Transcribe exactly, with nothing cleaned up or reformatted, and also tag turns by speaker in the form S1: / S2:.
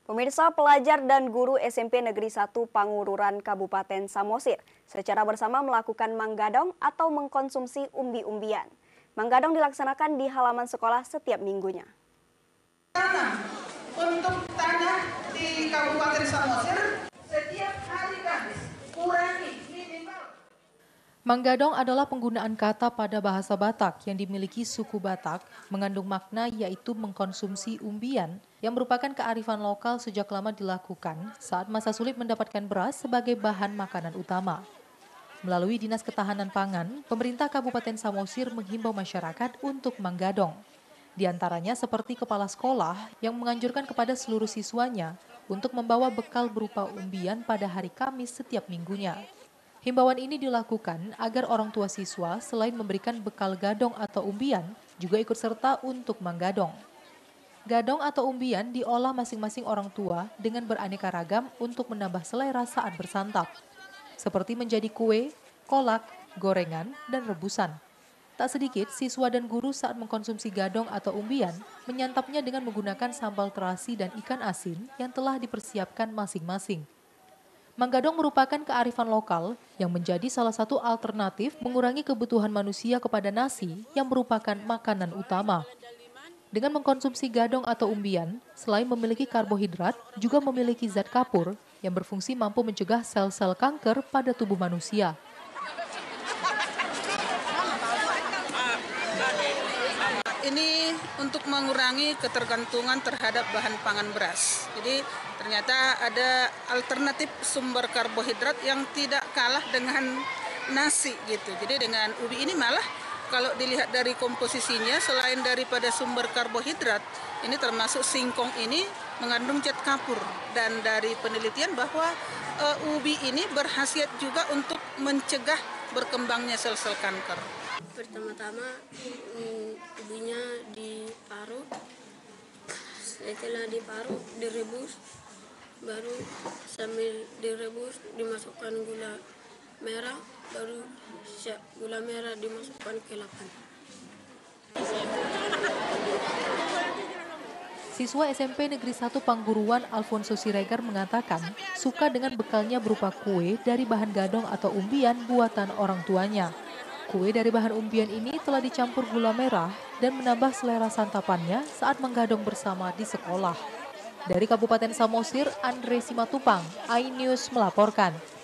S1: Pemirsa, pelajar dan guru S M P Negeri satu Pangururan Kabupaten Samosir secara bersama melakukan manggadong atau mengkonsumsi umbi-umbian. Manggadong dilaksanakan di halaman sekolah setiap minggunya.
S2: Untuk tanah di Kabupaten Samosir setiap hari Kamis kurangi minimal.
S3: Manggadong adalah penggunaan kata pada bahasa Batak yang dimiliki suku Batak, mengandung makna yaitu mengkonsumsi umbian yang merupakan kearifan lokal sejak lama dilakukan saat masa sulit mendapatkan beras sebagai bahan makanan utama. Melalui Dinas Ketahanan Pangan, pemerintah Kabupaten Samosir menghimbau masyarakat untuk manggadong. Di antaranya seperti kepala sekolah yang menganjurkan kepada seluruh siswanya untuk membawa bekal berupa umbian pada hari Kamis setiap minggunya. Himbauan ini dilakukan agar orang tua siswa selain memberikan bekal gadong atau umbian, juga ikut serta untuk manggadong. Gadong atau umbian diolah masing-masing orang tua dengan beraneka ragam untuk menambah selera saat bersantap, seperti menjadi kue, kolak, gorengan, dan rebusan. Tak sedikit siswa dan guru saat mengkonsumsi gadong atau umbian menyantapnya dengan menggunakan sambal terasi dan ikan asin yang telah dipersiapkan masing-masing. Manggadong merupakan kearifan lokal yang menjadi salah satu alternatif mengurangi kebutuhan manusia kepada nasi yang merupakan makanan utama. Dengan mengkonsumsi gadong atau umbian, selain memiliki karbohidrat, juga memiliki zat kapur yang berfungsi mampu mencegah sel-sel kanker pada tubuh manusia.
S2: Ini untuk mengurangi ketergantungan terhadap bahan pangan beras. Jadi ternyata ada alternatif sumber karbohidrat yang tidak kalah dengan nasi gitu. Jadi dengan ubi ini malah kalau dilihat dari komposisinya selain daripada sumber karbohidrat, ini termasuk singkong ini mengandung zat kapur. Dan dari penelitian bahwa uh, ubi ini berkhasiat juga untuk mencegah berkembangnya sel-sel kanker.
S4: Pertama-tama um, ubinya diparut, setelah diparut direbus, baru sambil direbus dimasukkan gula merah, baru siap gula merah dimasukkan ke lapan.
S3: Siswa S M P Negeri satu Pangguruan Alfonso Siregar mengatakan suka dengan bekalnya berupa kue dari bahan gadong atau umbian buatan orang tuanya. Kue dari bahan umbian ini telah dicampur gula merah dan menambah selera santapannya saat menggadong bersama di sekolah. Dari Kabupaten Samosir, Andre Simatupang, iNews melaporkan.